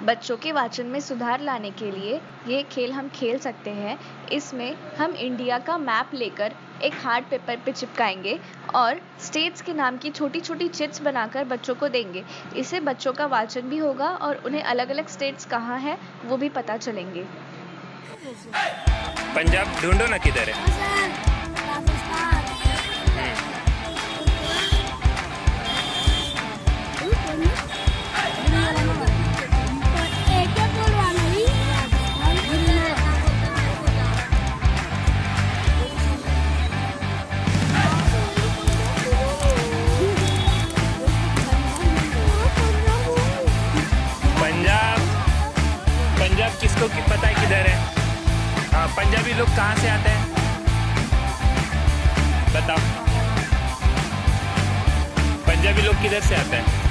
बच्चों के वाचन में सुधार लाने के लिए ये खेल हम खेल सकते हैं। इसमें हम इंडिया का मैप लेकर एक हार्ड पेपर पे चिपकाएंगे और स्टेट्स के नाम की छोटी-छोटी चिट्स बनाकर बच्चों को देंगे। इससे बच्चों का वाचन भी होगा और उन्हें अलग-अलग स्टेट्स कहाँ हैं वो भी पता चलेंगे। पंजाब ढूंढो ना किधर है। पंजाब किसको पता है किधर है? हाँ, पंजाबी लोग कहाँ से आते हैं बताओ। पंजाबी लोग किधर से आते हैं?